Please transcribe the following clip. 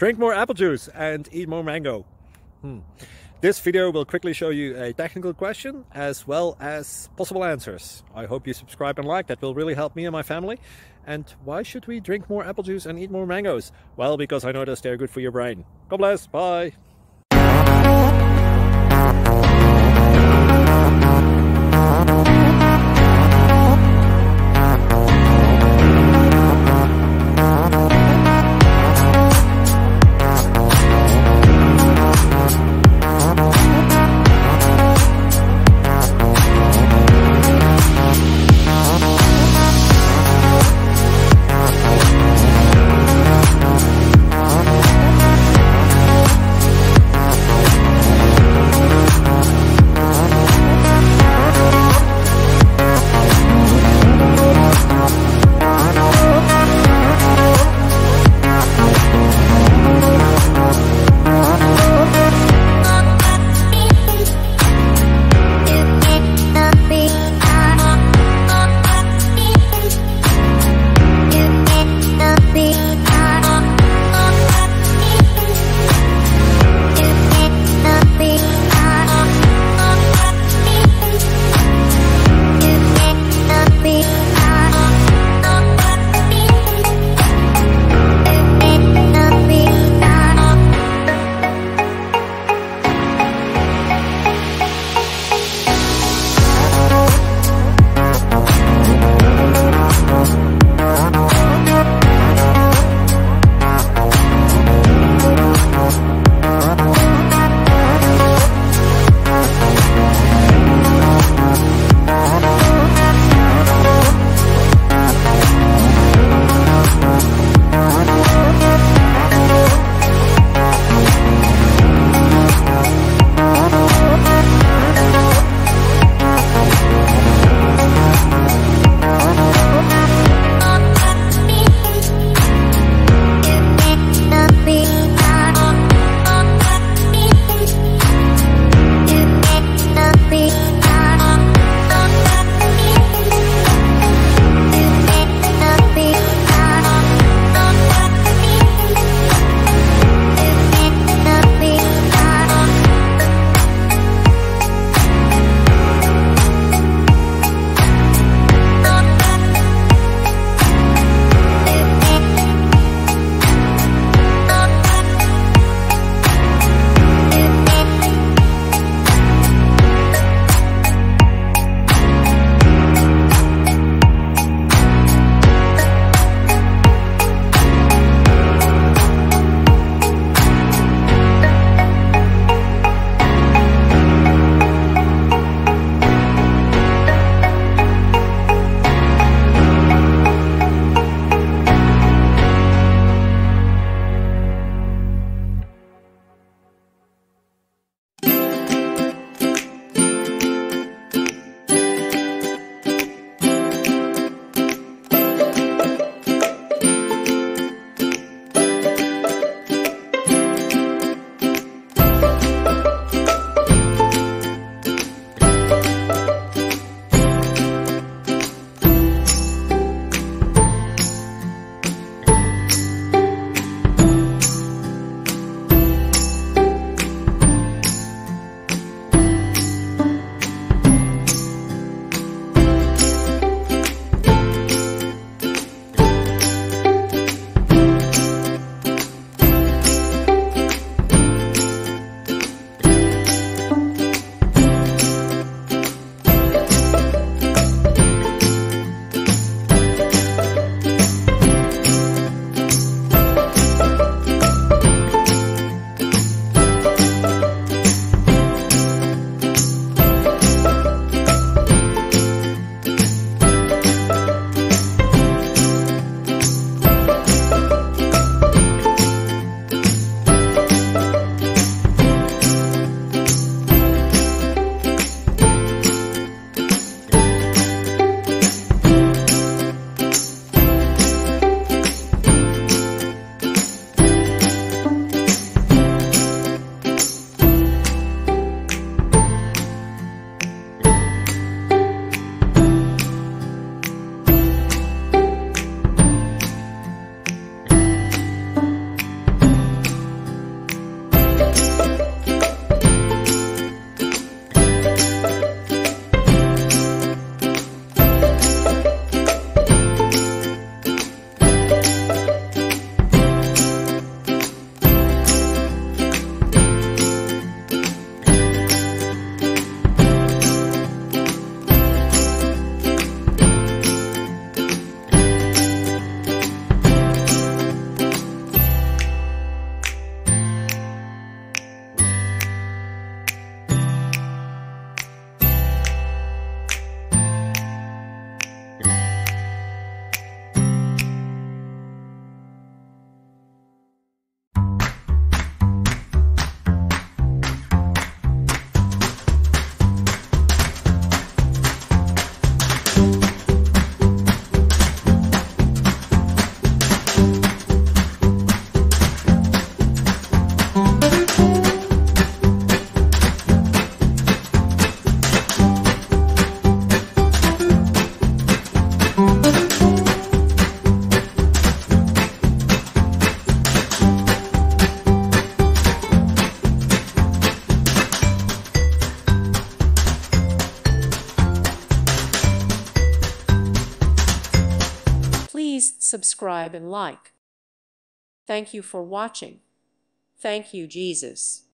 Drink more apple juice and eat more mango. This video will quickly show you a technical question as well as possible answers. I hope you subscribe and like, that will really help me and my family. And why should we drink more apple juice and eat more mangoes? Well, because I noticed they're good for your brain. God bless, bye! subscribe, and like. Thank you for watching. Thank you, Jesus.